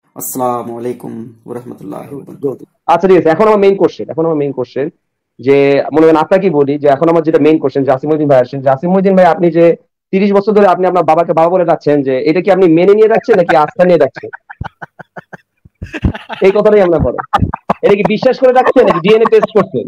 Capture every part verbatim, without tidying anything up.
আসসালামু আলাইকুম ওয়া রাহমাতুল্লাহি ওয়া বারাকাতুহু। আচ্ছা ঠিক আছে, এখন আমার মেইন কোশ্চেন এখন আমার মেইন কোশ্চেন যে মনে করেন আপনাকে বলি যে এখন আমার যেটা মেইন কোশ্চেন জাসিমউদ্দিন ভাই আসেন, জাসিমউদ্দিন ভাই আপনি যে তিরিশ বছর ধরে আপনি আপনার বাবাকে বাবা বলে ডাকছেন, যে এটা কি আপনি মেনে নিয়ে যাচ্ছেন নাকি আস্থা নিয়ে ডাকছেন? এই কথাটাই আমরা বলেন, এটা কি বিশ্বাস করে ডাকছেন নাকি ডিএনএ টেস্ট করছেন?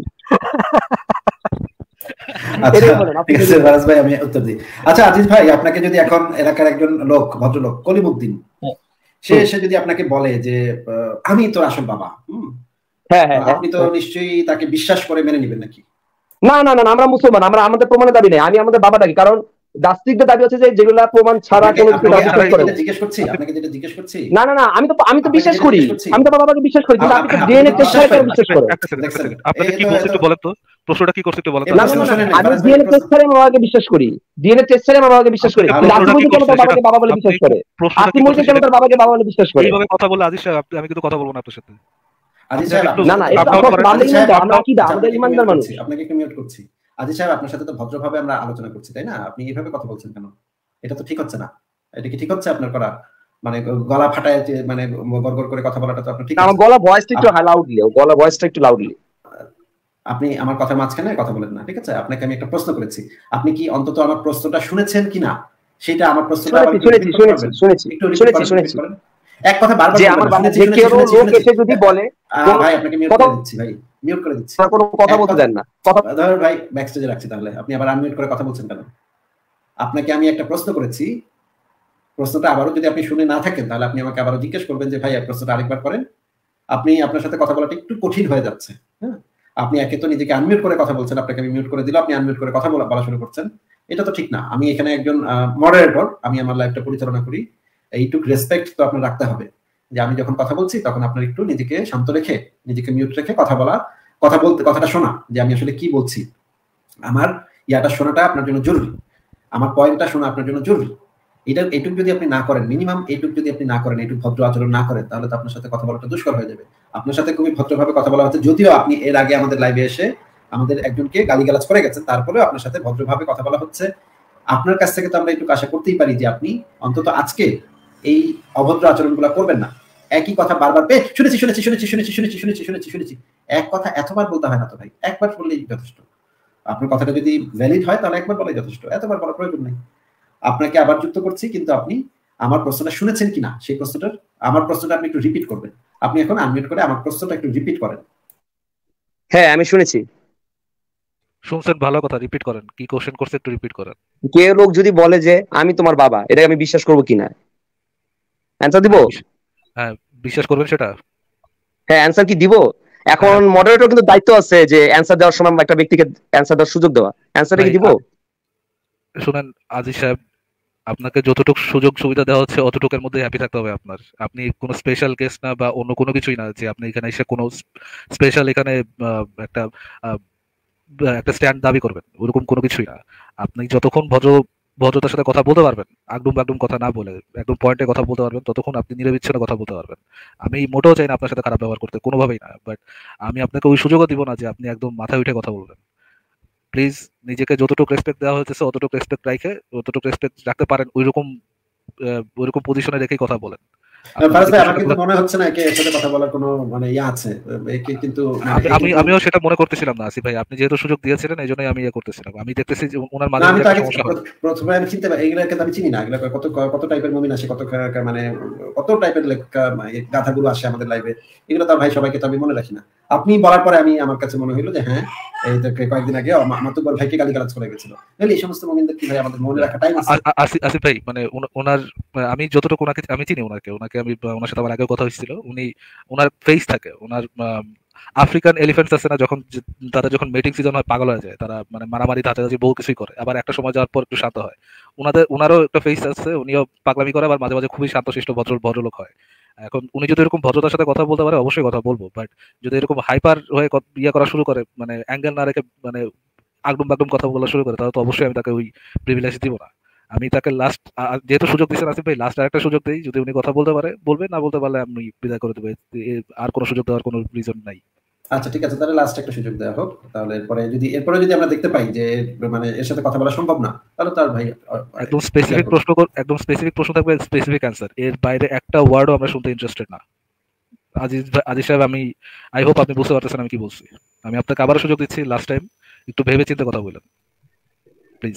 আচ্ছা ঠিক আছে ফারাজ ভাই, আমি উত্তর দিই। আচ্ছা আজিজ ভাই, আপনাকে যদি এখন এলাকার একজন লোক, ভদ্রলোক কলিমউদ্দিন, সে এসে যদি আপনাকে বলে যে আমি তোর আসল বাবা, হুম, হ্যাঁ হ্যাঁ, আপনি তো নিশ্চয়ই তাকে বিশ্বাস করে মেনে নেবেন নাকি? না না না, আমরা মুসলমান, আমরা আমাদের প্রমাণের দাবি নেই, আমি আমাদের বাবা ডাকি, কারণ দাস্তিকদের দাবি হচ্ছে যে যেগুলো প্রমাণ ছাড়া কোনো কিছু দাবি করে। জিজ্ঞেস করছি আপনাকে, যেটা জিজ্ঞেস করছি। না না না, আমি তো আমি তো বিশ্বাস করি, আমি তো বাবাকে বিশ্বাস করি, কিন্তু আপনি তো ডিএনএ টেস্ট ছাড়া বিশ্বাস করেন। আপনাকে কি বলছেন একটু বলেন তো, প্রশ্নটা কি করছেন একটু বলেন তো। না না না, আমি ডিএনএ টেস্ট ছাড়া আমার বাবাকে বিশ্বাস করি, ডিএনএ টেস্ট ছাড়া আমার বাবাকে বিশ্বাস করি। দাসিমউদ্দিন কেন তার বাবাকে বাবা বলে বিশ্বাস করে? দাসিমউদ্দিন কেন তার বাবাকে বাবা বলে বিশ্বাস করে? এইভাবে কথা বলে আজিজ সাহেব, আমি কিন্তু কথা বলবো না আপনার সাথে। আজিজ সাহেব না না, এটা আমরা কি দা আমাদের ইমানদার মানুষ। আপনাকে একটু মিউট করছি। আজিজ সাহেব, আপনার সাথে তো ভদ্রভাবে আমরা আলোচনা করছি, তাই না? আপনি এইভাবে কথা বলছেন কেন? এটা তো ঠিক হচ্ছে না। এটা কি ঠিক হচ্ছে আপনার করা? মানে গলা ফাটায় যে মানে গড়গড় করে কথা বলাটা তো আপনার ঠিক না। আমার গলা ভয়েসটা একটু লাউডলি, গলা ভয়েসটা একটু লাউডলি। আপনি আমার কথা মাঝখানে কথা বলেন না, ঠিক আছে? আপনাকে আমি একটা প্রশ্ন করেছি, আপনি কি অন্তত আমার প্রশ্নটা শুনেছেন কিনা সেটা আমার প্রশ্নটা আবার শুনেছি শুনেছি শুনেছি শুনেছি শুনেছি এক কথা বারবার যে আমার বাবা যে কেউ লোক এসে যদি বলে, ভাই আপনাকে মিউট করে দিচ্ছি, ভাই মিউট করে দিচ্ছি, কোনো কথা বলতে দেন না। কথা ধর ভাই, ব্যাকস্টেজে রাখছি, তাহলে আপনি আবার আনমিউট করে কথা বলছেন কেন? আপনাকে আমি একটা প্রশ্ন করেছি, প্রশ্নটা আবারও যদি আপনি শুনে না থাকেন তাহলে আপনি আমাকে আবারও জিজ্ঞেস করবেন যে ভাই এই প্রশ্নটা আরেকবার করেন। আপনি আপনার সাথে কথা বলাটা একটু কঠিন হয়ে যাচ্ছে, হ্যাঁ? আপনি একে তো নিজেকে আনমিউট করে কথা বলছেন, আপনাকে আমি মিউট করে দিলাম, আপনি আনমিউট করে কথা বলা শুরু করছেন, এটা তো ঠিক না। আমি এখানে একজন মডারেটর, আমি আমার লাইফটা পরিচালনা করি, এইটুকু রেসপেক্ট তো আপনার রাখতে হবে যে আমি যখন কথা বলছি তখন আপনার একটু নিজেকে শান্ত রেখে, নিজেকে মিউট রেখে কথা বলা, কথা বলতে, কথাটা শোনা যে আমি আসলে কি বলছি, আমার ইয়াটা শোনাটা আপনার জন্য জরুরি, আমার পয়েন্টটা শোনা আপনার জন্য জরুরি। এটা এইটুকু যদি আপনি না করেন, মিনিমাম এইটুকু যদি আপনি না করেন, এইটুকু ভদ্র আচরণ না করেন, তাহলে তো আপনার সাথে কথা বলাটা দুষ্কর হয়ে যাবে। আপনার সাথে খুবই ভদ্রভাবে কথা বলা হচ্ছে, যদিও আপনি এর আগে আমাদের লাইভে এসে আমাদের একজনকে গালিগালাজ করে গেছেন, তারপরেও আপনার সাথে ভদ্রভাবে কথা বলা হচ্ছে। আপনার কাছ থেকে তো আমরা একটু আশা করতেই পারি যে আপনি অন্তত আজকে এই অভদ্র আচরণগুলো করবেন না। একই কথা বারবার পে শুনেছি শুনেছি শুনেছি শুনেছি শুনেছি শুনেছি শুনেছি শুনেছি এক কথা এতবার বলতে হয় না তো ভাই, একবার বললেই যথেষ্ট। আপনার কথাটা যদি ভ্যালিড হয় তাহলে একবার বলাই যথেষ্ট, এতবার বলার প্রয়োজন নেই। আপনাকে আবার যুক্ত করছি, কিন্তু আপনি আমার প্রশ্নটা শুনেছেন কিনা সেই প্রশ্নটার, আমার প্রশ্নটা আপনি একটু রিপিট করবেন। আপনি এখন আনমিউট করে আমার প্রশ্নটা একটু রিপিট করেন। হ্যাঁ আমি শুনেছি। শুনছেন, ভালো কথা, রিপিট করেন, কি কোশ্চেন করছে একটু রিপিট করেন। কেউ লোক যদি বলে যে আমি তোমার বাবা, এটাকে আমি বিশ্বাস করব কিনা? অ্যানসার দিব? হ্যাঁ বিশ্বাস করবেন সেটা? হ্যাঁ অ্যানসার কি দিব? এখন মডারেটর কিন্তু দায়িত্ব আছে যে অ্যানসার দেওয়ার সময় একটা ব্যক্তিকে অ্যানসার দেওয়ার সুযোগ দেওয়া, অ্যানসারটা কি দিব? শুনেন আজিজ সাহেব, আপনাকে যতটুকু সুযোগ সুবিধা দেওয়া হচ্ছে অতটুকুর মধ্যে হ্যাপি থাকতে হবে আপনার। আপনি কোনো স্পেশাল কেস না বা অন্য কোনো কিছুই না যে আপনি এখানে এসে কোনো স্পেশাল এখানে একটা একটা স্ট্যান্ড দাবি করবেন, ওরকম কোনো কিছুই না। আপনি যতক্ষণ ভদ্র ভদ্রতার সাথে কথা বলতে পারবেন, আগডুম বাগডুম কথা না বলে একদম পয়েন্টে কথা বলতে পারবেন, ততক্ষণ আপনি নিরবিচ্ছিন্ন কথা বলতে পারবেন। আমি মোটেও চাই না আপনার সাথে খারাপ ব্যবহার করতে, কোনোভাবেই না, বাট আমি আপনাকে ওই সুযোগও দিব না যে আপনি একদম মাথায় উঠে কথা বলবেন। প্লিজ নিজেকে যতটুকু রেসপেক্ট দেওয়া হয়েছে অতটুকু রেসপেক্ট রাখে, যতটুকু রেসপেক্ট রাখতে পারেন ওইরকম ওইরকম পজিশনে রেখেই কথা বলেন। ফারাজ ভাই, আমার কিন্তু মনে হচ্ছে না একে এর সাথে কথা বলার কোনো মানে ইয়া আছে, একে কিন্তু আমি আমিও সেটা মনে করতেছিলাম না আসিফ ভাই, আপনি যেহেতু সুযোগ দিয়েছিলেন এই জন্যই আমি ইয়ে করতেছিলাম। আমি দেখতেছি যে ওনার মাঝে আমি প্রথমে আমি চিনতে পারি এগুলোকে, আমি চিনি না এগুলো কত কত টাইপের মুমিন আসে, কত মানে কত টাইপের গাথাগুলো আসে আমাদের লাইভে, এগুলো তো ভাই সবাইকে তো আমি মনে রাখি না। আপনি বলার পরে আমি আমার কাছে মনে হইলো যে হ্যাঁ এই কয়েকদিন আগে মাতুব্বর ভাইকে গালিগালাজ করে গেছিল, এই সমস্ত মুমিনদের কি ভাই আমাদের মনে রাখা টাইম আছে? আসিফ ভাই মানে ওনার, আমি যতটুকু ওনাকে আমি চিনি, ওনাকে ওনাকে আমি ওনার সাথে আমার আগেও কথা হয়েছিল, উনি ওনার ফেস থাকে, ওনার আফ্রিকান এলিফেন্টস আছে না, যখন তাদের যখন মিটিং সিজন হয় পাগল হয়ে যায়, তারা মানে মারামারি ধাচাধাচি বহু কিছুই করে, আবার একটা সময় যাওয়ার পর একটু শান্ত হয়। ওনাদের ওনারও একটা ফেস আছে, উনিও পাগলামি করে, আবার মাঝে মাঝে খুবই শান্তশিষ্ট ভদ্র ভদ্রলোক হয়। এখন উনি যদি এরকম ভদ্রতার সাথে কথা বলতে পারে অবশ্যই কথা বলবো, বাট যদি এরকম হাইপার হয়ে ইয়ে করা শুরু করে, মানে অ্যাঙ্গেল না রেখে মানে আগডুম বাগডুম কথা বলা শুরু করে, তাহলে তো অবশ্যই আমি তাকে ওই প্রিভিলেজ দিব না। আমি তাকে লাস্ট যেহেতু সুযোগ দিচ্ছেন আসিফ ভাই, লাস্ট আরেকটা সুযোগ দিই, যদি উনি কথা বলতে পারে বলবে, না বলতে পারলে আমি বিদায় করে দেবো, আর কোনো সুযোগ দেওয়ার কোনো রিজন নাই। আচ্ছা ঠিক আছে, তাহলে লাস্ট একটা সুযোগ দেওয়া হোক, তাহলে এরপরে যদি এরপরে যদি আমরা দেখতে পাই যে মানে এর সাথে কথা বলা সম্ভব না, তাহলে তার ভাই একদম স্পেসিফিক প্রশ্ন, একদম স্পেসিফিক প্রশ্ন থাকবে, স্পেসিফিক অ্যান্সার, এর বাইরে একটা ওয়ার্ডও আমরা শুনতে ইন্টারেস্টেড না। আজিজ ভাই- আজিজ সাহেব, আমি আই হোপ আপনি বুঝতে পারতেছেন আমি কি বলছি। আমি আপনাকে আবারও সুযোগ দিচ্ছি, লাস্ট টাইম একটু ভেবে চিন্তে কথা বলেন প্লিজ।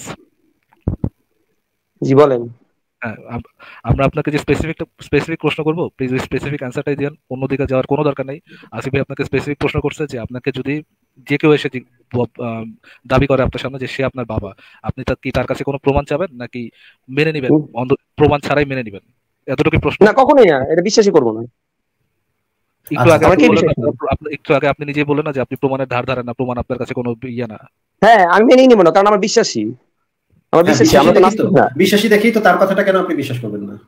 জি বলেন। হ্যাঁ, আম- আমরা আপনাকে যে স্পেসিফিক স্পেসিফিক প্রশ্ন করবো, প্লিজ ওই স্পেসিফিক অ্যান্সারটাই দেন, অন্যদিকে যাওয়ার কোনো দরকার নেই। আসিফ ভাই আপনাকে স্পেসিফিক প্রশ্ন করছে যে আপনাকে যদি যে কেউ এসে জি- ব- আম, দাবি করে আপনার সামনে যে সে আপনার বাবা, আপনি তার কি তার কাছে কোনো প্রমাণ চাবেন নাকি মেনে নিবেন, হুম। অন্ধ প্রমাণ ছাড়াই মেনে নিবেন? এতটুকু প্রশ্ন। না কখনোই না, এটা বিশ্বাসই করবো না। একটু আচ্ছা, আগে আমার আপনি কে বললেন বিশ্বাস না, করবে? আপনি একটু আগে আপনি নিজেই বললেন না যে আপনি প্রমাণের ধার ধারেন না, প্রমাণ আপনার কাছে কোনো ইয়ে না। হ্যাঁ আমি মেনেই নিবো না, কারণ আমার বিশ্বাসী, আমার হ্যাঁ, বিশ্বাসী, বিশ্বাসী আমরা তো দেখি তো নাস্তিক না। বিশ্বাসী দেখি তো তার কথাটা কেন আপনি বিশ্বাস করবেন না?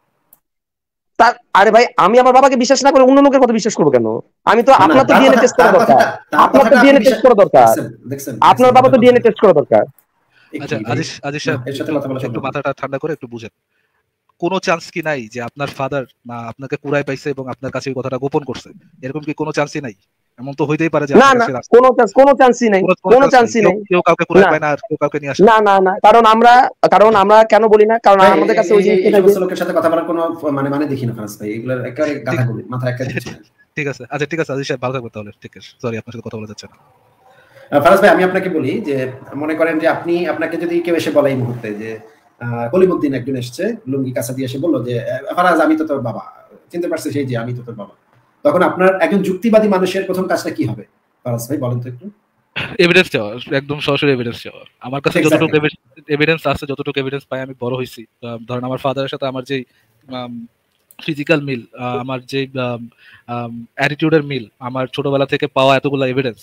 তার আরে ভাই, আমি আমার বাবাকে বিশ্বাস না করে অন্য লোকের কথা বিশ্বাস করবো কেন? আমি তো, না না, আপনার তো তার ডিএনএ কথা টেস্ট করা তার দরকার, কথাটা তার আপনার তো কথাটা আপনি ডিএনএ টেস্ট বিশ্বাস করা দরকার, দেখছেন দেখছেন আপনার দেখছেন, বাবা তো এটা ডিএনএ বলছেন। টেস্ট করা দরকার। এ আচ্ছা কি ভাই? আজিজ আজিজ না, সাহেব, এর সাথে একটু কথা বলা একটু সম্ভব না। মাথাটা ঠান্ডা করে একটু বুঝেন। কোনো চান্স কি নাই যে আপনার ফাদার না আপনাকে কুড়ায় পাইছে এবং আপনার কাছে এই কথাটা গোপন করছে? এরকম কি কোনো চান্সই নাই? এমন তো হইতেই পারে যে না আপনার না, কাছে রাস্তা কোনো চান্স, কোনো চান্সই নাই, কোনো কোনো কোনো চান্স নেই, চান্সই কেউ নাই। কেউ কাউকে কুড়ায় না পায় না আর কেউ কাউকে নিয়ে আসে না না। না না, কারণ আমরা, কারণ আমরা কেন বলি না, কারণ ভাই, আমাদের কাছে এই ওই এই জিনিসটা এই নাই যে, সমস্ত লোকের সাথে কথা বলার কোনো মানে মানে দেখি না ফারাজ ভাই, এগুলোর একেবারে ঠিক গাধা বলি, মাথায় একটা দিচ্ছি না। ঠিক আছে, আচ্ছা ঠিক আছে আজিজ সাহেব, ভালো থাকবেন তাহলে। ঠিক আছে, সরি আপনার সাথে কথা বলা যাচ্ছে না। আহ, ফারাজ ভাই, আমি আপনাকে বলি যে মনে করেন যে আপনি আপনাকে যদি কেউ এসে বলে এই মুহূর্তে যে আহ, কলিমুদ্দিন একজন এসছে লুঙ্গি কাছা দিয়ে এসে বললো যে আহ, ফারাজ আমি তো তোর বাবা, চিনতে পারছি সেই যে আমি তো তোর বাবা, তখন আপনার একজন যুক্তিবাদী মানুষের প্রথম কাজটা কি হবে ফারাজ ভাই বলেন তো একটু? এভিডেন্স চাওয়া, একদম সরাসরি এভিডেন্স চাওয়া। আমার কাছে যতটুকু এক্স্যাক্টলি। এভিডেন্স আছে, যতটুকু এভিডেন্স পাই, আমি বড় হয়েছি, আহ, ধরেন আমার ফাদারের সাথে আমার যে ফিজিক্যাল মিল, আমার যে অ্যাটিটিউডের মিল, আমার ছোটবেলা থেকে পাওয়া এতগুলো এভিডেন্স,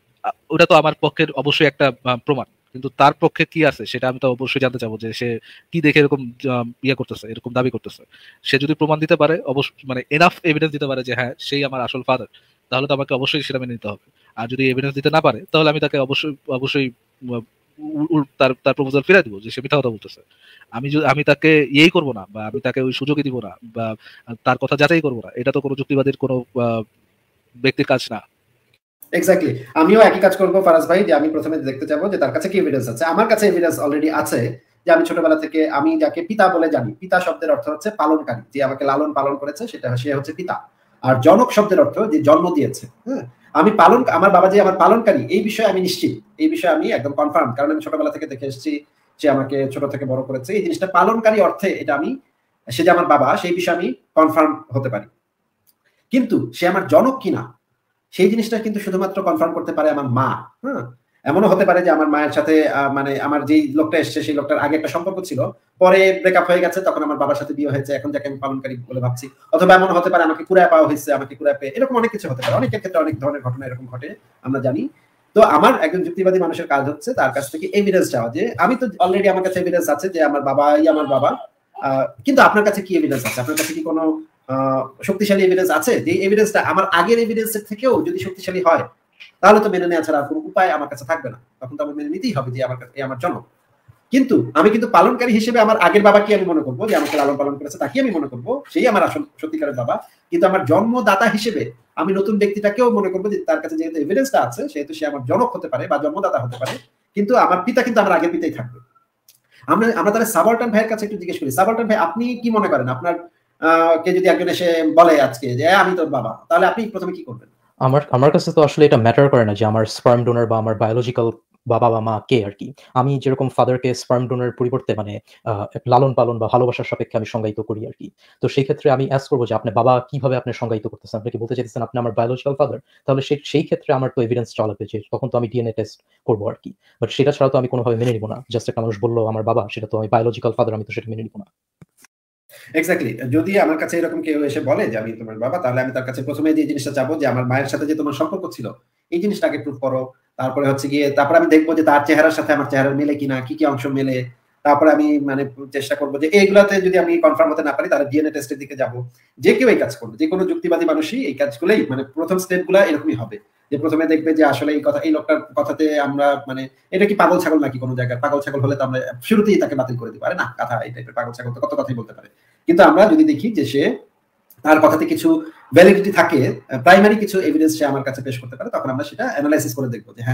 ওটা তো আমার পক্ষের অবশ্যই একটা আহ, প্রমাণ। কিন্তু তার পক্ষে কি আছে সেটা আমি তো অবশ্যই জানতে চাবো, যে সে কি দেখে এরকম আহ, ইয়ে করতেছে, এরকম দাবি করতেছে। সে যদি প্রমাণ দিতে পারে, অবশ্য মানে এনাফ এভিডেন্স দিতে পারে যে হ্যাঁ সেই আমার আসল ফাদার, তাহলে তো আমাকে অবশ্যই সেটা মেনে নিতে হবে। আর যদি এভিডেন্স দিতে না পারে, তাহলে আমি তাকে অবশ্যই অবশ্যই আহ, উ- উ- তার তার প্রপোজাল ফিরাই দিব যে সে মিথ্যা কথা বলতেছে। আমি যদি আমি তাকে ইয়েই করবো না, বা আমি তাকে ওই সুযোগই দিব না, বা তার কথা যাচাই করবো না, এটা তো কোনো যুক্তিবাদীর কোনো আহ, ব্যক্তির কাজ না। এক্স্যাক্টলি, আমিও একই কাজ করবো ফারাজ ভাই, যে আমি প্রথমে দেখতে যাবো যে তার কাছে কি এভিডেন্স আছে। আমার কাছে এভিডেন্স অলরেডি আছে যে আমি ছোটবেলা থেকে, আমি যাকে পিতা বলে জানি, পিতা শব্দের অর্থ হচ্ছে পালনকারী, যে আমাকে লালন পালন করেছে সেটা সে হচ্ছে পিতা। আর জনক শব্দের অর্থ যে জন্ম দিয়েছে। হ্যাঁ, আমি পালন, আমার বাবা যে আমার পালনকারী এই বিষয়ে আমি নিশ্চিত, এই বিষয়ে আমি একদম কনফার্ম, কারণ আমি ছোটবেলা থেকে দেখে এসেছি, সে আমাকে ছোট থেকে বড় করেছে। এই জিনিসটা পালনকারী অর্থে এটা আমি, সে যে আমার বাবা সেই বিষয়ে আমি কনফার্ম হতে পারি। কিন্তু সে আমার জনক কিনা সেই জিনিসটা কিন্তু শুধুমাত্র কনফার্ম করতে পারে আমার মা। হ্যাঁ, এমনও হতে পারে যে আমার মায়ের সাথে আহ, মানে আমার যেই লোকটা এসছে সেই লোকটার আগে একটা সম্পর্ক ছিল, পরে ব্রেকআপ হয়ে গেছে, তখন আমার বাবার সাথে বিয়ে হয়েছে, এখন যাকে আমি পালনকারী বলে ভাবছি। অথবা এমন হতে পারে আমাকে কুড়ায় পাওয়া হয়েছে, আমাকে কুড়ায় পেয়ে, এরকম অনেক কিছু হতে পারে, অনেকের ক্ষেত্রে অনেক ধরনের ঘটনা এরকম ঘটে, আমরা জানি। তো আমার একজন যুক্তিবাদী মানুষের কাজ হচ্ছে তার কাছ থেকে এভিডেন্স চাওয়া, যে আমি তো অলরেডি আমার কাছে এভিডেন্স আছে যে আমার বাবাই আমার বাবা, আহ, কিন্তু আপনার কাছে কি এভিডেন্স আছে? আপনার কাছে কি কোনো আহ, শক্তিশালী এভিডেন্স আছে? যে এভিডেন্সটা আমার আগের এভিডেন্সের থেকেও যদি শক্তিশালী হয়, তাহলে তো মেনে নেওয়া ছাড়া আর কোনো উপায় আমার কাছে থাকবে না, তখন তো আমার মেনে নিতেই হবে যে আমার কাছে আমার জনক। কিন্তু আমি কিন্তু পালনকারী হিসেবে আমার আগের বাবাকে আমি মনে করবো, যে আমাকে লালন পালন করেছে তাকে আমি মনে করবো সেই আমার আসল সত্যিকারের বাবা। কিন্তু আমার জন্মদাতা হিসেবে আমি নতুন ব্যক্তিটাকেও মনে করবো যে তার কাছে যেহেতু এভিডেন্সটা আছে, সেহেতু সে আমার জনক হতে পারে বা জন্মদাতা হতে পারে, কিন্তু আমার পিতা কিন্তু আমার আগের পিতাই থাকবে। আমরা আমরা তাহলে সাবাল্টান ভাইয়ের কাছে একটু জিজ্ঞেস করি, সাবাল্টান ভাই আপনি কি মনে করেন, আপনার আহ, কে যদি একজন এসে বলে আজকে যে আমি তোর বাবা, তাহলে আপনি প্রথমে কি করবেন? আমার আমার কাছে তো আসলে এটা ম্যাটার করে না যে আমার স্পার্ম ডোনার বা আমার বায়োলজিক্যাল বাবা বা মা কে আর কি। আমি যেরকম ফাদারকে স্পার্ম ডোনার পরিবর্তে মানে আহ, লালন পালন বা ভালোবাসার সাপেক্ষে আমি সংজ্ঞায়িত করি আর কি। তো সেই ক্ষেত্রে আমি অ্যাস করবো যে আপনি বাবা কিভাবে আপনি সংজ্ঞায়িত করতেছেন, আপনি কি বলতে চাইতেছেন আপনি আমার বায়োলজিক্যাল ফাদার, তাহলে সেই সেই ক্ষেত্রে আমার তো এভিডেন্স চাওয়া লাগবে, যে তখন তো আমি ডিএনএ টেস্ট করবো আর কি। বাট সেটা ছাড়া তো আমি কোনোভাবে মেনে নিব না, জাস্ট একটা মানুষ বললো আমার বাবা, সেটা তো আমি বায়োলজিক্যাল ফাদার, আমি তো সেটা মেনে নিব না। এক্স্যাক্টলি, যদি আমার কাছে এরকম কেউ এসে বলে যে আমি তোমার বাবা, তাহলে আমি তার কাছে প্রথমে যে জিনিসটা চাবো যে আমার মায়ের সাথে যে তোমার সম্পর্ক ছিল এই জিনিসটাকে প্রুফ করো। তারপরে হচ্ছে গিয়ে তারপরে আমি দেখবো যে তার চেহারার সাথে আমার চেহারা মেলে কিনা, কি কি অংশ মেলে। তারপরে আমি মানে চেষ্টা করবো যে এইগুলাতে যদি আমি কনফার্ম হতে না পারি, তাহলে ডিএনএ টেস্টের দিকে যাব। যে কেউ এই কাজ করবে, যে কোনো যুক্তিবাদী মানুষই এই কাজগুলোই মানে প্রথম স্টেপ গুলা এরকমই হবে, যে প্রথমে দেখবে যে আসলে এই কথা, এই লোকটার কথাতে আমরা মানে এটা কি পাগল ছাগল নাকি কোনো জায়গায়। পাগল ছাগল হলে তো আমরা শুরুতেই তাকে বাতিল করে দিই, পারে না কথা, এই টাইপের পাগল ছাগল তো কত কথাই বলতে পারে। কিন্তু আমরা যদি দেখি যে সে তার কথাতে কিছু ভ্যালিডিটি থাকে, প্রাইমারি কিছু এভিডেন্স সে আমার কাছে পেশ করতে পারে, তখন আমরা সেটা অ্যানালাইসিস করে দেখবো যে হ্যাঁ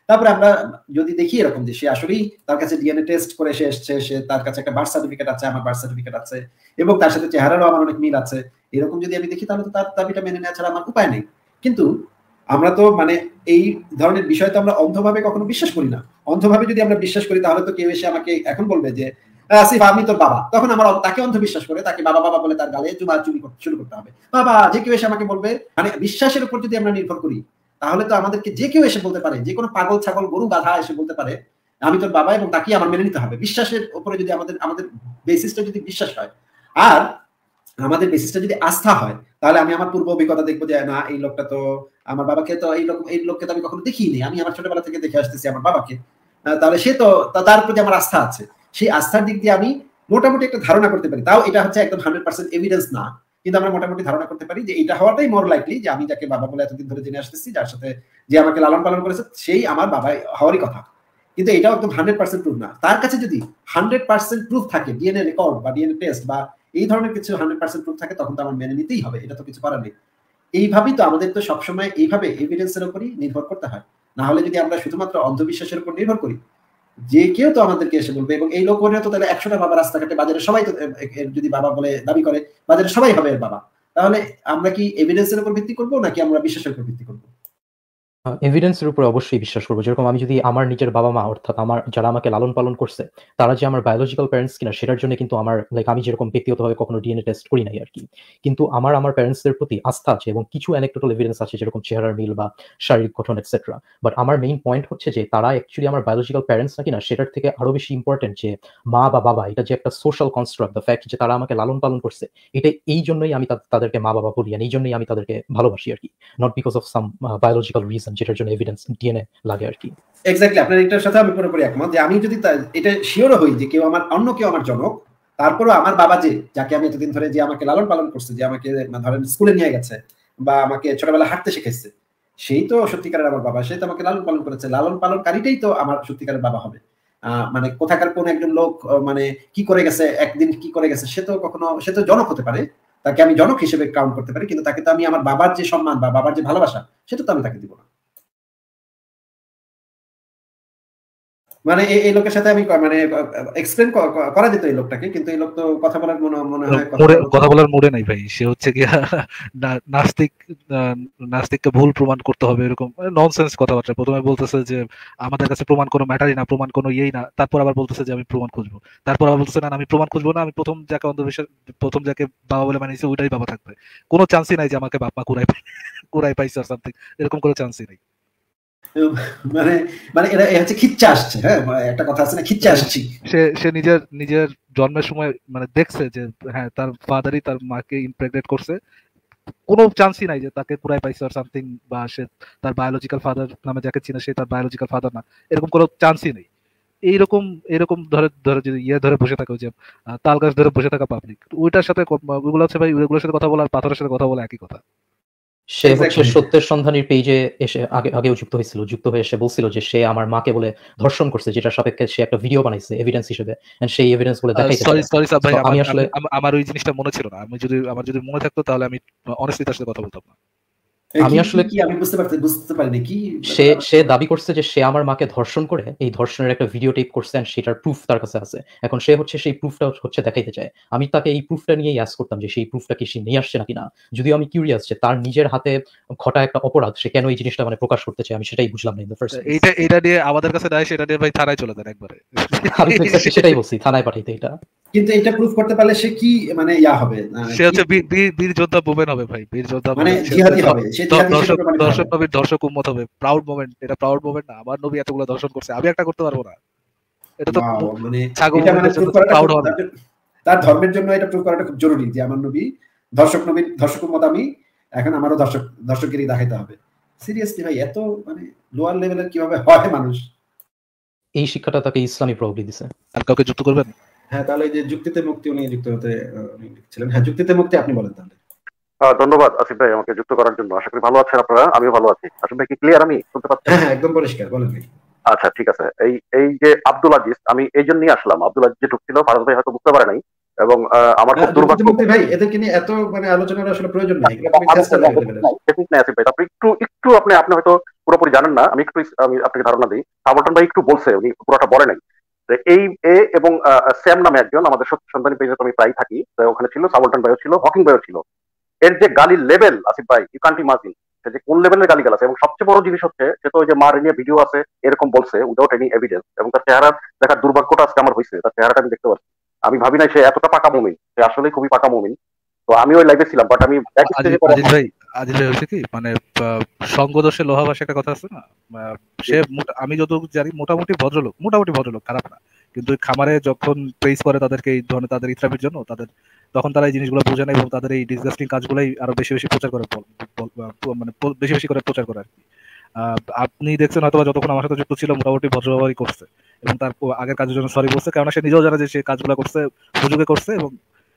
তারপরে আমরা যদি দেখি এরকম যে সে আসলেই তার কাছে ডিএনএ টেস্ট করে সে এসছে, সে তার কাছে একটা বার্থ সার্টিফিকেট আছে, আমার বার্থ সার্টিফিকেট আছে, এবং তার সাথে চেহারারও আমার অনেক মিল আছে, এরকম যদি আমি দেখি তাহলে তো তার দাবিটা মেনে নেওয়া ছাড়া আমার উপায় নেই। কিন্তু আমরা তো মানে এই ধরনের বিষয় তো আমরা অন্ধভাবে কখনো বিশ্বাস করি না। অন্ধভাবে যদি আমরা বিশ্বাস করি তাহলে তো কেউ এসে আমাকে এখন বলবে যে আসিফ আমি তোর বাবা, তখন আমার তাকে অন্ধবিশ্বাস করে তাকে বাবা বাবা বলে তার গালে চুমা চুমি শুরু করতে হবে। বাবা যে কেউ এসে আমাকে বলবে, মানে বিশ্বাসের উপর যদি আমরা নির্ভর করি তাহলে তো আমাদেরকে যে কেউ এসে বলতে পারে, যে কোনো পাগল ছাগল গরু গাধা এসে বলতে পারে আমি তোর বাবা, এবং তাকে আমার মেনে নিতে হবে। বিশ্বাসের উপরে যদি আমাদের আমাদের বেসিসটা যদি বিশ্বাস হয় আর আমাদের বেসিসটা যদি আস্থা হয়, তাহলে আমি আমার পূর্ব অভিজ্ঞতা দেখবো যে না এই লোকটা তো আমার বাবাকে তো এই লোক এই লোককে তো আমি কখনো দেখিনি, আমি আমার ছোটবেলা থেকে দেখে আসতেছি আমার বাবাকে, তাহলে সে তো তার প্রতি আমার আস্থা আছে। সেই আস্থার দিক দিয়ে আমি মোটামুটি একটা ধারণা করতে পারি, তাও এটা হচ্ছে একদম হান্ড্রেড পার্সেন্ট এভিডেন্স না, কিন্তু আমরা মোটামুটি ধারণা করতে পারি যে এটা হওয়াটাই মোর লাইকলি যে আমি যাকে বাবা বলে এতদিন ধরে জেনে আসতেছি, যার সাথে যে আমাকে লালন পালন করেছে সেই আমার বাবা হওয়ারই কথা। কিন্তু এটাও একদম হান্ড্রেড পার্সেন্ট প্রুফ না। তার কাছে যদি হান্ড্রেড পার্সেন্ট প্রুফ থাকে, ডিএনএ রেকর্ড বা ডিএনএ টেস্ট বা এই ধরনের কিছু হান্ড্রেড পার্সেন্ট প্রুফ থাকে, তখন তো আমার মেনে নিতেই হবে, এটা তো কিছু করার নেই। এইভাবেই তো আমাদের তো সবসময় এইভাবে এভিডেন্সের উপরই নির্ভর করতে হয়, না হলে যদি আমরা শুধুমাত্র অন্ধবিশ্বাসের উপর নির্ভর করি যে কেউ তো আমাদেরকে এসে বলবে, এবং এই লোক তো তাহলে একশোটা বাবা রাস্তাঘাটে বাজারে সবাই তো যদি বাবা বলে দাবি করে বাজারে সবাই হবে এর বাবা, তাহলে আমরা কি এভিডেন্সের উপর ভিত্তি করবো নাকি আমরা বিশ্বাসের উপর ভিত্তি করবো? এভিডেন্সের উপর অবশ্যই বিশ্বাস করবো। যেরকম আমি যদি আমার নিজের বাবা মা অর্থাৎ আমার যারা আমাকে লালন পালন করছে তারা যে আমার বায়োলজিক্যাল প্যারেন্টস কিনা সেটার জন্য কিন্তু আমার লাইক আমি যেরকম ব্যক্তিগতভাবে কখনো ডিএনএ টেস্ট করি নাই আর কি, কিন্তু আমার আমার প্যারেন্টসদের প্রতি আস্থা আছে এবং কিছু অ্যানেকডোটাল এভিডেন্স আছে যেরকম চেহারার মিল বা শারীরিক গঠন এটসেট্রা। বাট আমার মেইন পয়েন্ট হচ্ছে যে তারা অ্যাকচুয়ালি আমার বায়োলজিক্যাল প্যারেন্টস না কিনা সেটার থেকে আরো বেশি ইম্পর্টেন্ট যে মা বা বাবা এটা যে একটা সোশ্যাল কনস্ট্রাক্ট, দ্য ফ্যাক্ট যে তারা আমাকে লালন পালন করছে, এটা এই জন্যই আমি তাদেরকে মা বাবা বলি, এই জন্যই আমি তাদেরকে ভালোবাসি আর কি, not because of some biological reason যেটার জন্য এভিডেন্স ডিএনএ লাগে আর কি। এক্স্যাক্টলি, আপনার এটার সাথে আমি পুরোপুরি একমত যে আমি যদি এটা শিওর হই যে কেউ আমার অন্য কেউ আমার জনক, তারপরও আমার বাবা যে যাকে আমি এতদিন ধরে যে আমাকে লালন পালন করছে, যে আমাকে ধরেন স্কুলে নিয়ে গেছে বা আমাকে ছোটবেলা হাঁটতে শিখেছে, সেই তো সত্যিকারের আমার বাবা, সেই তো আমাকে লালন পালন করেছে, লালন পালনকারীটাই তো আমার সত্যিকারের বাবা হবে। আহ মানে কোথাকার কোন একজন লোক মানে কি করে গেছে একদিন কি করে গেছে সে তো কখনো, সে তো জনক হতে পারে, তাকে আমি জনক হিসেবে কাউন্ট করতে পারি, কিন্তু তাকে তো আমি আমার বাবার যে সম্মান বা বাবার যে ভালোবাসা সেটা তো আমি তাকে দিব না। মানে এই লোকের সাথে আমি মানে এক্সপ্লেন করা যেত এই লোকটাকে, কিন্তু এই লোক তো কথা বলার মনে হয় কথা বলার মুডে নাই ভাই, সে হচ্ছে কি নাস্তিক, নাস্তিককে ভুল প্রমাণ করতে হবে এরকম ননসেন্স কথাবার্তা। প্রথমে বলতেছে যে আমাদের কাছে প্রমাণ কোনো ম্যাটারই না, প্রমাণ কোনো ইয়েই না, তারপর আবার বলতেছে যে আমি প্রমাণ খুঁজবো, তারপর আবার বলতেছে না আমি প্রমাণ খুঁজবো না, আমি প্রথম যাকে অন্ধবিশ্বাস প্রথম যাকে বাবা বলে মানিয়েছি ওইটাই বাবা থাকবে, কোনো চান্সই নাই যে আমাকে বাবা কুড়াই কুড়াই পাইছে আর সামথিং, এরকম কোনো চান্সই নেই। মানে মানে এটা হচ্ছে খিচ্চা আসছে, হ্যাঁ একটা কথা আছে না, খিচ্চা আসছি। সে সে নিজের নিজের জন্মের সময় মানে দেখছে যে হ্যাঁ তার ফাদারই তার মাকে ইমপ্রেগনেট করছে, কোনো চান্সই নাই যে তাকে কুড়াই পাইছে আর সামথিং, বা সে তার বায়োলজিক্যাল ফাদার নামে যাকে চিনে সে তার বায়োলজিক্যাল ফাদার না, এরকম কোনো চান্সই নেই। এইরকম এরকম ধরে ধরে যদি ইয়ে ধরে বসে থাকে যে তাল গাছ ধরে বসে থাকা পাবলিক, ওইটার সাথে ওইগুলো হচ্ছে ভাই ওইগুলোর সাথে কথা বলা আর পাথরের সাথে কথা বলা একই কথা। সে হচ্ছে সত্যের সন্ধানীর পেজে এসে আগে আগেও যুক্ত হয়েছিল, যুক্ত হয়ে সে বলছিল যে সে আমার মাকে বলে ধর্ষণ করছে, যেটা সাপেক্ষে সে একটা ভিডিও বানাইছে এভিডেন্স হিসেবে, এন্ড সেই এভিডেন্স গুলো দেখাইছে। সরি সরি স্যার ভাই, আমি আসলে আমার ওই জিনিসটা মনে ছিল না, আমি যদি আমার যদি মনে থাকতো তাহলে আমি অনেস্টলি তার সাথে কথা বলতাম না। আমি আসলে কি আমি বুঝতে পারতে বুঝতে পারিনি কি সে সে দাবি করছে যে সে আমার মাকে ধর্ষণ করে এই ধর্ষণের একটা ভিডিও টেপ করছে, এন্ড সেটার প্রুফ তার কাছে আছে। এখন সে হচ্ছে সেই প্রুফটা হচ্ছে দেখাইতে চায়। আমি তাকে এই প্রুফটা নিয়েই আস্ক করতাম যে সেই প্রুফটা কি সে নিয়ে আসছে নাকি না, যদিও আমি কিউরিয়াস যে তার নিজের হাতে ঘটা একটা অপরাধ সে কেন এই জিনিসটা মানে প্রকাশ করতে চায়, আমি সেটাই বুঝলাম না ইন দ্য ফার্স্ট প্লেস। এইটা এটা নিয়ে আমাদের কাছে দেয়, সেটা নিয়ে ভাই থানায় চলে দেন একবারে। আমি তো এক্স্যাক্টলি সেটাই বলছি, থানায় পাঠাইতে। এটা কিন্তু এটা প্রুফ করতে পারলে সে কি মানে ইয়া হবে, সে হচ্ছে বীর যোদ্ধা বুমেন হবে ভাই, বীর যোদ্ধা মানে জিহাদি হবে, সে দর্শক দর্শক নবীর দর্শক উম্মত হবে। প্রাউড মোমেন্ট, এটা প্রাউড মোমেন্ট না, আমার নবী এতগুলো দর্শন করছে আমি একটা করতে পারবো না, এটা তো মানে এটা মানে প্রুফ করাটা তার ধর্মের জন্য এটা প্রুফ করাটা খুব জরুরি যে আমার নবী দর্শক নবীর দর্শক উম্মত, আমি এখন আমারও দর্শক দর্শকগিরি দেখাইতে হবে। সিরিয়াসলি ভাই এত মানে লোয়ার লেভেলের কিভাবে হয় মানুষ? এই শিক্ষাটা তাকে ইসলামী প্রভাব দিয়েছে। আর কাউকে যুক্ত করবেন? হ্যাঁ, তাহলে যে যুক্তিতে মুক্তি উনি যুক্ত হতে ছিলেন। হ্যাঁ, যুক্তিতে মুক্তি আপনি বলেন তাহলে। ধন্যবাদ আসিফ ভাই আমাকে যুক্ত করার জন্য। আশা করি ভালো আছেন আপনারা, আমিও ভালো আছি। আসিফ ভাই কি ক্লিয়ার আমি শুনতে পাচ্ছি? হ্যাঁ একদম পরিষ্কার, বলেন ভাই। আচ্ছা ঠিক আছে। এই এই যে আব্দুল আজিজ, আমি এই জন্যই আসলাম। আব্দুল আজিজ যে ঢুকছিল ফারাজ ভাই হয়তো বুঝতে পারে নাই, এবং আমার খুব দুর্ভাগ্য ভাই এদেরকে নিয়ে এত মানে আলোচনার আসলে প্রয়োজন নাই। ঠিক নাই আসিফ ভাই, তারপরে একটু একটু আপনি আপনি হয়তো পুরোপুরি জানেন না, আমি একটু আমি আপনাকে ধারণা দিই। সাবলটন ভাই একটু বলছে, উনি পুরোটা বলে নাই। এই এ এবং স্যাম নামে একজন আমাদের সত্য সন্ধানী পেজে আমি প্রায় থাকি, ওখানে ছিল সাবলটন ভাইও ছিল, হকিং ভাইও ছিল। এর যে গালির লেভেল আসিফ ভাই, ইউ কান্ট ইমাজিন যে কোন লেভেলের গালি গালাছে। এবং সবচেয়ে বড় জিনিস হচ্ছে সে তো ওই যে মার নিয়ে ভিডিও আছে এরকম বলছে উইদাউট এনি এভিডেন্স, এবং তার চেহারা দেখার দুর্ভাগ্যটা আজকে আমার হয়েছে, তার চেহারাটা আমি দেখতে পাচ্ছি। আমি ভাবি নাই সে এতটা পাকা মুমিন, সে আসলে খুবই পাকা মুমিন। তো আমি ওই লাইভে ছিলাম, বাট আমি এক স্টেজে পরে আজিজ ভাই আজিজ ভাই হচ্ছে কি মানে সঙ্গদোষে লোহা ভাষা একটা কথা আছে না, সে আমি যতটুকু জানি মোটামুটি ভদ্রলোক, মোটামুটি ভদ্রলোক, খারাপ না। কিন্তু খামারে যখন প্রেস করে তাদেরকে এই ধরনের তাদের ইসলামের জন্য, তাদের তখন তারা এই জিনিসগুলো বোঝে না এবং তাদের এই ডিসগাস্টিং কাজগুলোই আরো বেশি বেশি প্রচার করে, মানে বেশি বেশি করে প্রচার করে আর কি। আপনি দেখছেন হয়তো যতক্ষণ আমার সাথে যুক্ত ছিল মোটামুটি ভদ্রভাবেই করছে এবং তার আগের কাজের জন্য সরি বলছে, কারণ সে নিজেও জানে যে সে কাজগুলো করছে সুযোগে করছে এবং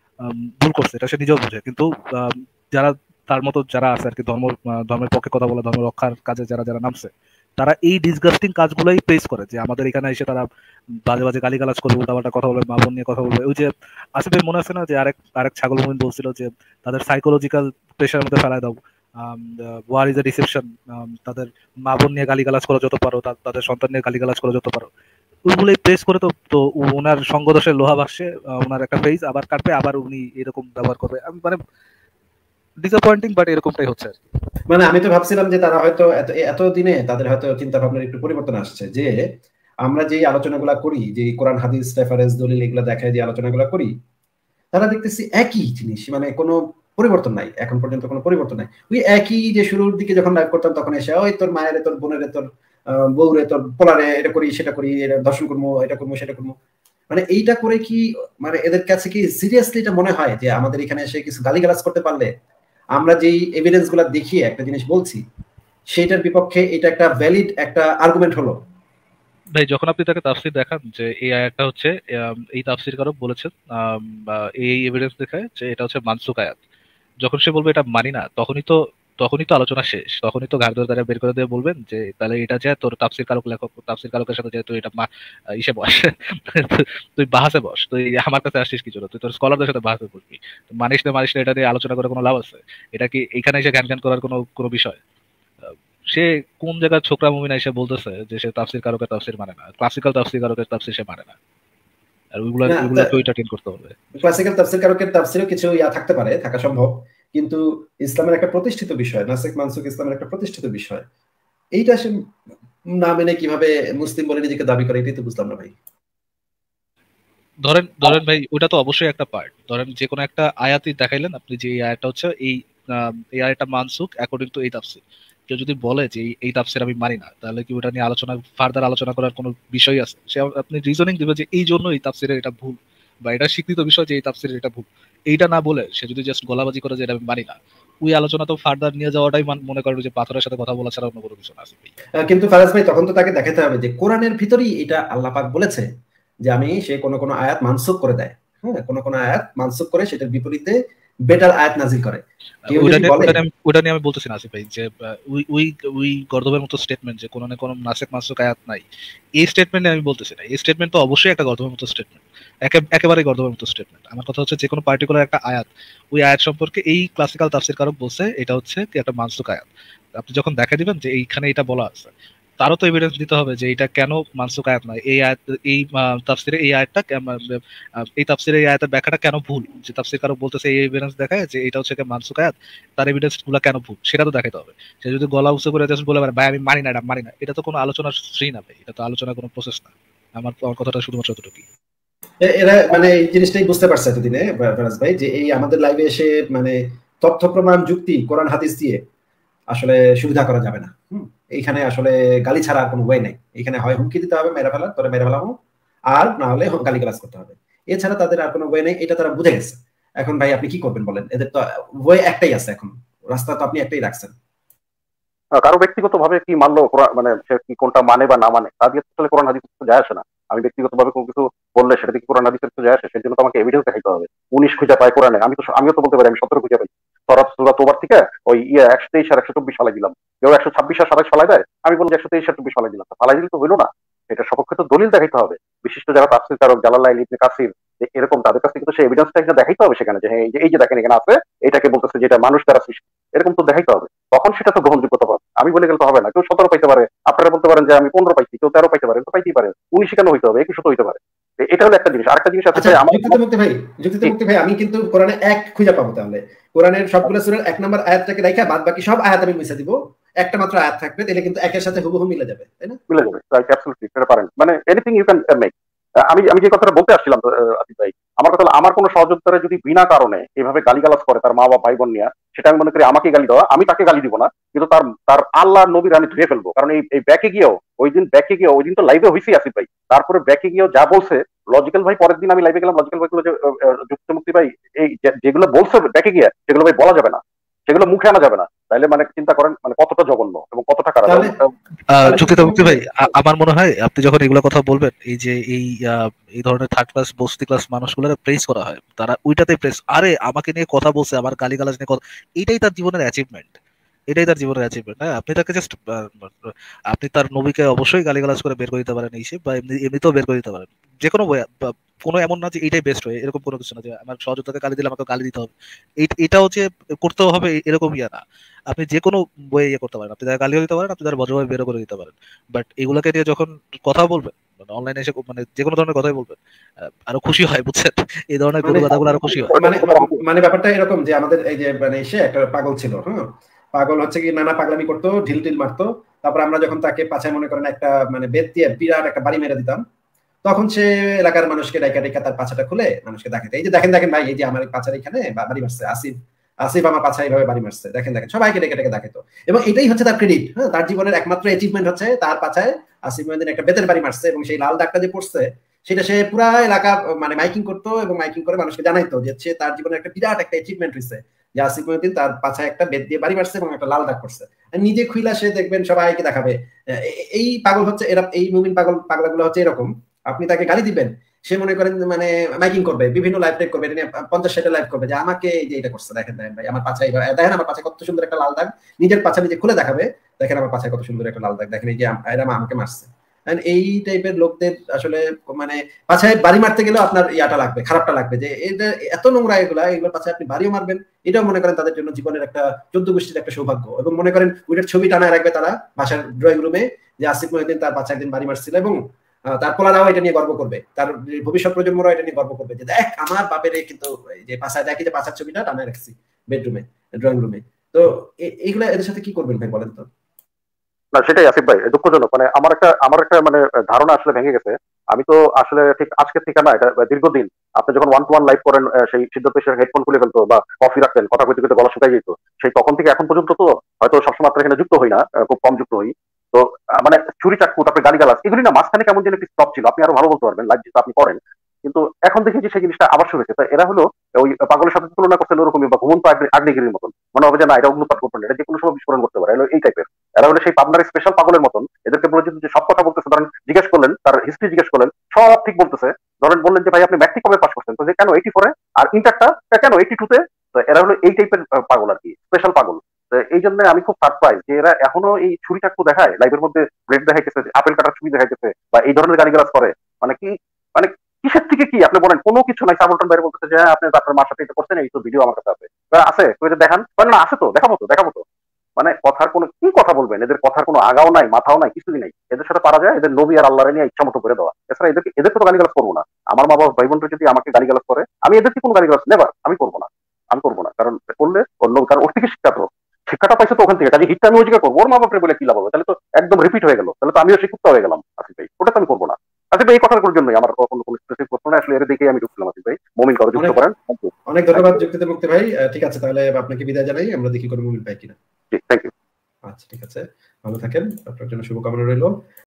ভুল করছে, এটা সে নিজেও বোঝে। কিন্তু যারা তার মতো যারা আছে আর কি, ধর্ম ধর্মের পক্ষে কথা বলে, ধর্ম রক্ষার কাজে যারা যারা নামছে, তারা এই ডিসগাস্টিং কাজগুলোই প্রেস করে, যে আমাদের এখানে এসে তারা বাজে বাজে গালিগালাজ করবে, উল্টাপাল্টা কথা বলবে, মা বোন নিয়ে কথা বলবে। ওই যে আসিফের মনে আছে না যে আরেক আরেক ছাগল মুমিন বলছিল যে তাদের সাইকোলজিক্যাল প্রেশারের মধ্যে ফেলায় দাও, ওয়ার ইজ এ ডিসেপশন, তাদের মা বোন নিয়ে গালিগালাজ করো যত পারো, তাদের সন্তান নিয়ে গালিগালাজ করো যত পারো, ওইগুলোই প্রেস করে। তো তো ওনার সঙ্গদোষের লোহা ভাসছে, ওনার একটা ফেজ আবার কাটবে, আবার উনি এরকম ব্যবহার করবে। আমি মানে ডিসঅ্যাপয়েন্টিং, বাট এরকমটাই হচ্ছে। মানে আমি তো ভাবছিলাম যে তারা হয়তো এত এত দিনে তাদের হয়তো চিন্তা ভাবনার একটু পরিবর্তন আসছে, যে আমরা যে আলোচনাগুলো করি, যে কোরআন হাদিস রেফারেন্স দলিল এগুলো দেখায় যে আলোচনাগুলো করি, তারা দেখতেছি একই জিনিস, মানে কোনো পরিবর্তন নাই, এখন পর্যন্ত কোনো পরিবর্তন নাই। ওই একই যে শুরুর দিকে যখন লাইভ করতাম তখন এসে ওই তোর মায়ের, তোর বোনের, তোর বউরে, তোর পোলারে এটা করি সেটা করি, এটা দর্শন করবো, এটা করবো সেটা করবো, মানে এইটা করে কি মানে এদের কাছে কি সিরিয়াসলি এটা মনে হয় যে আমাদের এখানে এসে কিছু গালিগালাজ করতে পারলে আমরা যেই এভিডেন্স গুলা দেখিয়ে একটা জিনিস বলছি সেটার বিপক্ষে এটা একটা ভ্যালিড একটা আর্গুমেন্ট হলো? ভাই যখন আপনি তাকে তাফসির দেখান যে এই আয়াতটা হচ্ছে, এই তাফসির কারক বলেছেন এই এভিডেন্স দেখায় যে এটা হচ্ছে মানসুক আয়াত, যখন সে বলবে এটা মানি না, তখনই তো তখনই তো আলোচনা শেষ, তখনই তো ঘাট ধরে দ্বারা বের করে দিয়ে বলবেন যে তাহলে এটা যে তোর তাফসির কারক লেখক, তাফসির কারকের সাথে যে তুই এটা ইসে বস, তুই বাহাসে বস, তুই আমার কাছে আসছিস কি জন্য, তুই তোর স্কলারদের সাথে বাহাসে বসবি, মানিস না মানিস না এটা নিয়ে আলোচনা করে কোনো লাভ আছে? এটা কি এখানে এসে জ্ঞান জ্ঞান করার কোনো কোনো বিষয়? সে কোন জায়গায় ছোকরা মুমিন এসে বলতেছে যে সে তাফসির কারকের তাফসির মানে না, ক্লাসিক্যাল তাফসির কারকের তাফসির সে মানে না, আর ওইগুলা ওইগুলা তো এটা টেন করতে হবে। ক্লাসিক্যাল তাফসির কারকের তাফসিরও কিছু ইয়া থাকতে পারে, থাকা সম্ভব, কিন্তু ইসলামের একটা প্রতিষ্ঠিত বিষয়, নাসিক মানসুক ইসলামের একটা প্রতিষ্ঠিত বিষয়, এইটা সে না মেনে কিভাবে মুসলিম বলে নিজেকে দাবি করে, এটাই তো বুঝলাম না ভাই। ধরেন ধরেন ভাই ওটা তো অবশ্যই একটা পার্ট, ধরেন যে কোনো একটা আয়াতই দেখাইলেন আপনি যে এই আয়াতটা হচ্ছে এই এই আয়াতটা মানসুক অ্যাকর্ডিং টু এই তাফসির, কেউ যদি বলে যে এই তাফসির আমি মানি না, তাহলে কি ওটা নিয়ে আলোচনা ফার্দার আলোচনা করার কোনো বিষয় আছে? সে আপনি রিজনিং দিবে যে এই জন্য এই তাফসিরের এটা ভুল, বা এটা স্বীকৃত বিষয় যে এই তাফসিরের এটা ভুল, এইটা না বলে সে যদি জাস্ট গলাবাজি করে যে এটা আমি মানি না, ওই আলোচনা তো ফার্দার নিয়ে যাওয়াটাই মনে করেন যে পাথরের সাথে কথা বলা ছাড়া অন্য কোনো কিছু না। কিন্তু ফারাজ ভাই তখন তো তাকে দেখাতে হবে যে কোরআনের ভিতরেই এটা আল্লাহ পাক বলেছে যে আমি সে কোন কোন আয়াত মানসুখ করে দেয়, হ্যাঁ কোন কোন আয়াত মানসুখ করে সেটার বিপরীতে বেটার আয়াত নাজিল করে। ওটা নিয়ে আমি বলতেছি না আসিফ ভাই যে ওই ওই ওই গর্দবের মতো স্টেটমেন্ট যে কোন না কোন নাসিক মানসুখ আয়াত নাই, এই স্টেটমেন্ট আমি বলতেছি না। এই স্টেটমেন্ট তো অবশ্যই একটা গর্দবের মতো স্টেটমেন্ট, একেবারে গর্দবের মতো স্টেটমেন্ট। আমার কথা হচ্ছে যে কোনো পার্টিকুলার একটা আয়াত, ওই আয়াত সম্পর্কে এই ক্লাসিক্যাল তাফসির কারক বলছে এটা হচ্ছে একটা মানসুখ আয়াত, আপনি যখন দেখা দিবেন যে এইখানে এটা বলা আছে, তারও তো এভিডেন্স দিতে হবে যে এটা কেন মানসুখ আয়াত নয়, এই আয়াত এই তাফসিরে এই আয়াতটা এই তাফসিরে এই আয়াতের ব্যাখ্যাটা কেন ভুল, যে তাফসির কারক বলতেছে এই এভিডেন্স দেখায় যে এটা হচ্ছে মানসুখ আয়াত, তার এভিডেন্স গুলো কেন ভুল সেটা তো দেখাতে হবে। সে যদি গলা উঁচু করে জাস্ট বলে ভাই আমি মানি না এটা মানি না, এটা তো কোনো আলোচনার শ্রী না ভাই, এটা তো আলোচনার কোনো প্রসেস না। আমার কথাটা শুধুমাত্র এতটুকুই। এরা মানে এই জিনিসটাই বুঝতে পারছে এতদিনে ফারাজ ভাই যে এই আমাদের লাইভে এসে মানে তথ্য প্রমাণ যুক্তি কোরআন হাদিস দিয়ে আসলে সুবিধা করা যাবে না। হুম এইখানে আসলে গালি ছাড়া আর কোনো ওয়ে নাই, এখানে হয় হুমকি দিতে হবে মেরে ফেলার, তোরে মেরে ফেলামো, আর না হলে গালি গালাজ করতে হবে, এছাড়া তাদের আর কোনো ওয়ে নেই, এটা তারা বুঝে গেছে। এখন ভাই আপনি কি করবেন বলেন, এদের তো ওয়ে একটাই আছে, এখন রাস্তা তো আপনি একটাই রাখছেন। কারো ব্যক্তিগত ভাবে কি মানলো মানে সে কি কোনটা মানে বা না মানে তা দিয়ে আসলে কোরআন হাদিস কিছু যায় আসে না। আমি ব্যক্তিগত ভাবে কোনো কিছু বললে সেটা থেকে কোরআন হাদিসের কিছু যায় আসে, সেই জন্য তো আমাকে এভিডেন্স দেখাইতে হবে। উনিশ খুঁজে পায় কোরআনে, আমি তো আমিও তো বলতে পারি আমি সতেরো খুঁজে পাই। সরাত সূরা তোবার থেকে ওই ইয়ে একশো তেইশ আর একশো চব্বিশ ফালাই দিলাম, কেউ একশো ছাব্বিশ আর সাতাশ ফালাই দেয়, আমি বলবো একশো তেইশ আর চব্বিশ ফালাই দিলাম, ফালাই দিলে তো হইলো না, এটা সপক্ষে তো দলিল দেখাইতে হবে। বিশিষ্ট যারা তাফসীর কারক জালালাইল ইবনে কাসির এরকম তাদের কাছে কিন্তু সেই এভিডেন্সটা একটা দেখাইতে হবে সেখানে, যে এই যে এই যে দেখেন এখানে আছে এটাকে বলতেছে যেটা মানুষ দ্বারা সৃষ্টি, এরকম তো দেখাইতে হবে, তখন সেটা তো গ্রহণযোগ্যতা পাবে। আমি বলে গেলে তো হবে না, কেউ সতেরো পাইতে পারে, আপনারা বলতে পারেন যে আমি পনেরো পাইছি, কেউ তেরো পাইতে পারেন, তো পাইতেই পারে, উনিশ কেন হইতে হবে, একুশে তো হইতে পারে। এটা হলো একটা জিনিস। আরেকটা জিনিস আছে আচ্ছা আমার যুক্তিতে মুক্তি ভাই, যুক্তিতে মুক্তি ভাই, আমি কিন্তু কোরআনে এক খুঁজে পাবো, তাহলে কোরআনের সবগুলো সূরার এক নম্বর আয়াতটাকে রাখা বাদ বাকি সব আয়াত আমি মুছে দিব, একটা মাত্র আয়াত থাকবে, তাহলে কিন্তু একের সাথে হুবহু মিলে যাবে, তাই না? মিলে যাবে, রাইট, অ্যাবসলিউটলি, সেটা পারেন, মানে এনিথিং ইউ ক্যান মেক। আমি আমি যে কথাটা বলতে আসছিলাম আসিফ ভাই, আমার কথা হলো আমার কোনো সহযোদ্ধারা যদি বিনা কারণে এভাবে গালিগালাজ করে তার মা বাবা ভাই বোন নিয়ে, সেটা আমি মনে করি আমাকে গালি দেওয়া, আমি তাকে গালি দিব না, কিন্তু তার তার আল্লাহ নবীর আমি ধুয়ে ফেলবো। কারণ এই এই ব্যাকে গিয়েও ওই দিন ব্যাকে গিয়েও ওই দিন তো লাইভে হয়েছি আসিফ ভাই, তারপরে ব্যাকে গিয়েও যা বলছে লজিক্যাল ভাই, পরের দিন আমি লাইভে গেলাম, লজিক্যাল ভাই গুলো যে যুক্ত মুক্তি ভাই এই যেগুলো বলছে ব্যাকে গিয়ে, সেগুলো ভাই বলা যাবে না, সেগুলো মুখে আনা যাবে না। তাইলে মানে চিন্তা করেন মানে কতটা জঘন্য এবং কতটা খারাপ। যুক্তিতে মুক্তি ভাই, আমার মনে হয় আপনি যখন এগুলো কথা বলবেন, এই যে এই এই ধরনের থার্ড ক্লাস বস্তি ক্লাস মানুষগুলো প্রেস করা হয়, তারা ওইটাতে প্রেস, আরে আমাকে নিয়ে কথা বলছে, আমার গালিগালাজ নিয়ে কথা, এটাই তার জীবনের অ্যাচিভমেন্ট, এটাই তার জীবনের অ্যাচিভমেন্ট। হ্যাঁ, আপনি তাকে জাস্ট আপনি তার নবীকে অবশ্যই গালিগালাজ করে বের করে দিতে পারেন এইসব, বা এমনি এমনিতেও বের করে দিতে পারেন, যে কোনো কোনো এমন না যে এটাই বেস্ট হয়, এরকম কোনো কিছু না যে আমার সহযোগিতাকে গালি দিলে আমাকে গালি দিতে হবে, এটাও যে করতে হবে এরকম ইয়া না। আপনি যে কোনো বইয়ে ইয়ে করতে পারেন, আপনি তারা গালিও দিতে পারেন, আপনি তারা ভদ্রভাবে বেরো করে দিতে পারেন, বাট এগুলোকে নিয়ে যখন কথা বলবেন, মানে অনলাইনে এসে মানে যে কোনো ধরনের কথাই বলবেন, আরো খুশি হয়, বুঝছেন, এই ধরনের কোনো কথাগুলো আরো খুশি হয়। মানে মানে ব্যাপারটা এরকম যে আমাদের এই যে মানে এসে একটা পাগল ছিল, হ্যাঁ, পাগল হচ্ছে কি নানা পাগলামি করতো, ঢিল টিল মারতো, তারপর আমরা যখন তাকে পাছায় মনে করেন একটা মানে বেত দিয়ে বিরাট একটা বাড়ি মেরে দিতাম, তখন সে এলাকার মানুষকে ডাইকা ডাইকা তার পাছাটা খুলে মানুষকে দেখাতে, এই যে দেখেন দেখেন ভাই, এই যে আমার পাছার এখানে বাড়ি মারছে আসিফ, আসিফ আমার পাছা এইভাবে বাড়ি মারছে, দেখেন দেখেন, সবাইকে ডেকে ডেকে দেখাতো। এবং এটাই হচ্ছে তার ক্রেডিট, হ্যাঁ, তার জীবনের একমাত্র অ্যাচিভমেন্ট হচ্ছে তার পাছায় আসিফ মহিউদ্দিন একটা বেতের বাড়ি মারছে, এবং সেই লাল দাগটা যে পড়ছে সেটা সে পুরা এলাকা মানে মাইকিং করতো, এবং মাইকিং করে মানুষকে জানাইতো যে সে তার জীবনের একটা বিরাট একটা অ্যাচিভমেন্ট হয়েছে, যে আসিফ মহিউদ্দিন তার পাছায় একটা বেত দিয়ে বাড়ি মারছে এবং একটা লাল দাগ করছে, নিজে খুইলা সে দেখবেন সবাইকে দেখাবে। এই পাগল হচ্ছে এরা, এই মুমিন পাগল পাগলাগুলো হচ্ছে এরকম, আপনি তাকে গালি দিবেন, সে মনে করেন মানে মাইকিং করবে, বিভিন্ন লাইভ টাইপ করবে, পঞ্চাশ ষাটটা লাইভ করবে যে আমাকে এই যে এটা করছে, দেখেন দেখেন ভাই আমার পাছায়, দেখেন আমার পাছায় কত সুন্দর একটা লাল দাগ, নিজের পাছা নিজে খুলে দেখাবে, দেখেন আমার পাছায় কত সুন্দর একটা লাল দাগ, দেখেন এই যে এরা আমাকে মারছে। এই টাইপের লোকদের আসলে মানে পাছায় বাড়ি মারতে গেলেও আপনার ইয়াটা লাগবে, খারাপটা লাগবে, যে এটা এত নোংরা এগুলা, এগুলোর পাছায় আপনি বাড়িও মারবেন, এটাও মনে করেন তাদের জন্য জীবনের একটা চোদ্দ গোষ্ঠীর একটা সৌভাগ্য। এবং মনে করেন ওইটার ছবি টানায় রাখবে তারা বাসার ড্রয়িং রুমে, যে আসিফ মহিউদ্দিন তার পাছায় একদিন বাড়ি মারছিল, এবং তার পোলারাও এটা নিয়ে গর্ব করবে, তার ভবিষ্যৎ প্রজন্মরাও এটা নিয়ে গর্ব করবে, যে দেখ আমার বাপের কিন্তু যে পাছায় দেখি যে পাছার ছবিটা টানায় রাখছি বেডরুমে, ড্রয়িং রুমে। তো এইগুলা এদের সাথে কি করবেন ভাই বলেন তো? না সেটাই আসিফ ভাই, দুঃখজনক, মানে আমার একটা আমার একটা মানে ধারণা আসলে ভেঙে গেছে। আমি তো আসলে ঠিক আজকের থেকে না, এটা দীর্ঘদিন আপনি যখন ওয়ান টু ওয়ান লাইভ করেন, সেই সিদ্ধান্ত হেডফোন খুলে ফেলতো বা কফি রাখতেন, কথা কইতে কইতে গলা শুকাই যেত, সেই তখন থেকে এখন পর্যন্ত তো হয়তো সবসময় আপনার এখানে যুক্ত হই না, খুব কম যুক্ত হই, তো মানে চুরি চাকু তারপরে গালিগালাজ এগুলি না মাঝখানে কেমন যেন একটি স্টপ ছিল, আপনি আরো ভালো বলতে পারবেন লাইভ যেটা আপনি করেন, কিন্তু এখন দেখি যে সেই জিনিসটা আবার শুরু হয়েছে। এরা হলো ওই পাগলের সাথে তুলনা করছেন ওরকমই, বা ঘুমন্ত আগ্নেয়গিরির মতন মনে হবে যে না এটা অগ্নুৎপাত করবেন, এটা যে কোনো সময় বিস্ফোরণ করতে পারে, এই টাইপের। এরা হলো সেই পাবনার স্পেশাল পাগলের মতন, এদেরকে বলে যে সব কথা বলতেছে, ধরেন জিজ্ঞেস করলেন তার হিস্ট্রি, জিজ্ঞেস করলেন সব ঠিক বলতেছে, ধরেন বললেন যে ভাই আপনি ম্যাট্রিক কবে পাস করছেন, তো যে কেন এইটি ফোরে, আর ইন্টারটা কেন এইটি টুতে, তো এরা হলো এই টাইপের পাগল আর কি, স্পেশাল পাগল। এই জন্য আমি খুব সারপ্রাইজ যে এরা এখনো এই ছুরি চাকু দেখায়, লাইভের মধ্যে ব্লেড দেখাইতেছে, আপেল কাটার ছবি দেখাইতেছে, বা এই ধরনের গালিগালাজ করে, মানে কি মানে কিসের থেকে কি আপনি বলেন, কোনো কিছু নাই। সাবলটন বাইরে বলতেছে যে আপনি আপনার মার সাথে এটা করছেন, এই তো ভিডিও আমার কাছে আছে, আছে দেখান, না আছে তো দেখাবো তো দেখাবো তো, মানে কথার কোনো কি কথা বলবেন, এদের কথার কোনো আগাও নাই মাথাও নাই, কিছুই নাই। এদের সাথে পারা যায় এদের নবী আর আল্লাহরে নিয়ে ইচ্ছা মতো করে দেওয়া, এছাড়া এদেরকে এদেরকে তো গালিগালাজ করবো না। আমার মা বাবা ভাই বোনরা যদি আমাকে গালিগালাজ করে, আমি এদেরকে কোনো গালিগালাজ নেবার আমি করবো না, আমি করবো না, কারণ করলে অন্য, কারণ ওর থেকে শিক্ষা তো শিক্ষাটা পাইছে তো ওখান থেকে, কাজে হিটটা আমি ওই জায়গায় করবো, ওর মা বাপরে বলে কি লাভ হবে, তাহলে তো একদম রিপিট হয়ে গেল, তাহলে তো আমিও শিক্ষিত হয়ে গেলাম আসিফ ভাই, ওটা তো আমি করবো না। আসিফ ভাই এই কথাগুলোর জন্যই আমার কোনো কোনো স্পেসিফিক প্রশ্ন না, আসলে এর দিকেই আমি ঢুকছিলাম আসিফ ভাই, মুমিন করে যুক্ত করেন। অনেক ধন্যবাদ যুক্তিতে মুক্তি ভাই, ঠিক আছে তাহলে আপনাকে বিদায় জানাই, আমরা দেখি কোনো মুমিন পাই কিনা। জি থ্যাংক ইউ। আচ্ছা ঠিক আছে, ভালো থাকেন, আপনার জন্য শুভকামনা রইল।